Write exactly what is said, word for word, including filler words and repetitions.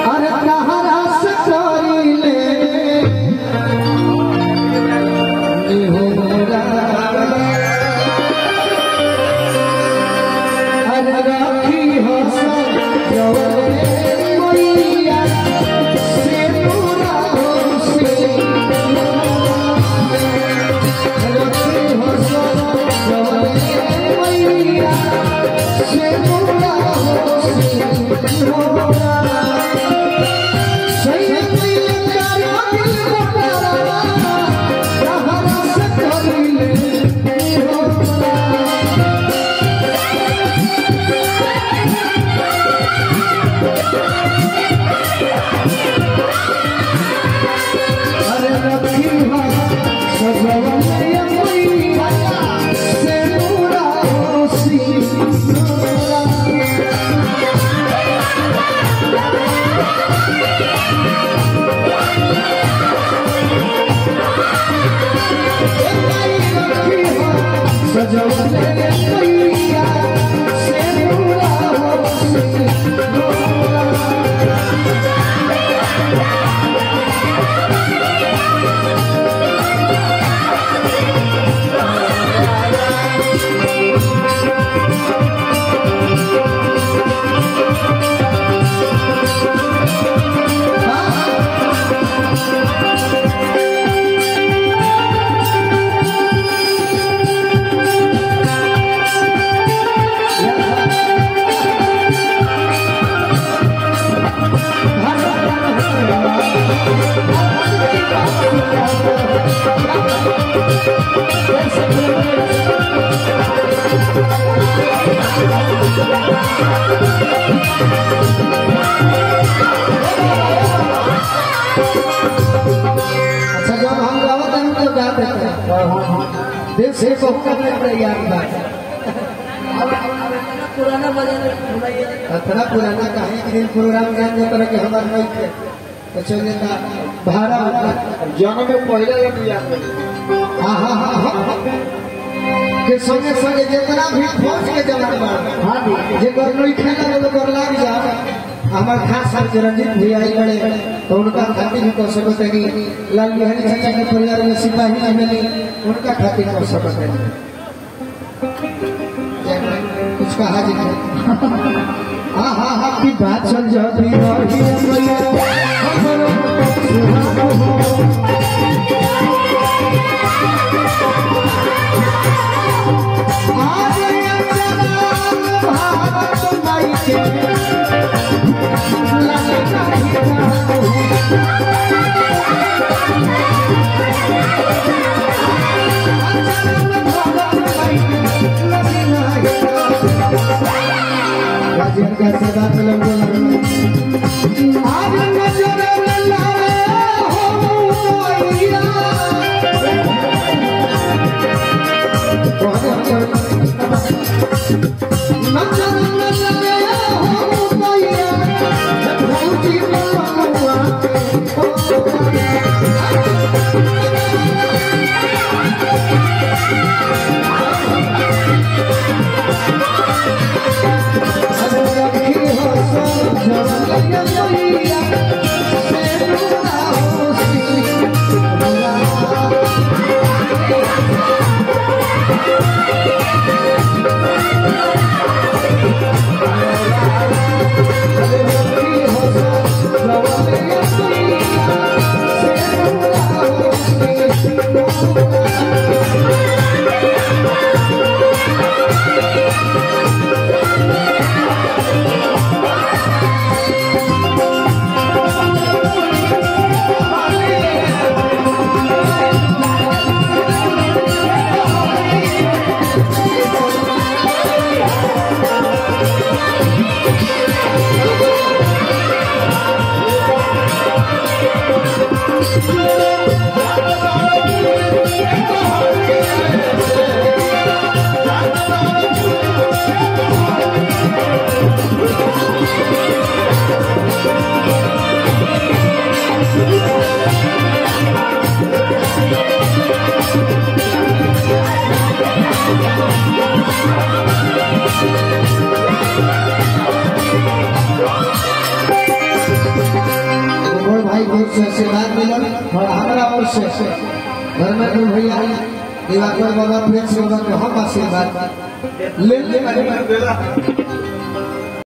अरे कहारा से करीले निहोरा अरे राखी हो जवरे मैया से पूरा हो से राखी हो जवरे मैया से पूरा हो से दिल से बहुत याद बात पुराना इतना पुराना कहे कि दिन प्रोग्राम ज्ञान तरह के हमारे नहीं थे तो चलिए भाड़ा जन्म में पहले हाँ हाँ हाँ हाँ के संगे संगे जितना भी फौज के जवान हाँ जे नहीं खेला तो कर लाग जा हमारे खास सर रंजीत भी आई बड़े तो उनका खातिर भी कर सकते कि लाल बिहारी चाचा के परिवार में सिपाही नहीं मिली उनका खातिर कर सकते कुछ कहा जी हाँ हाँ हाँ की बात चल जाती का सदा फिल्म आज नजर हो भाई बहुत से आशीर्वाद मिलल और हमारा ओर से धर्मेंद्र भैया दिवाकर बाबा प्रिंस बाबा के हम आशीर्वाद ले ले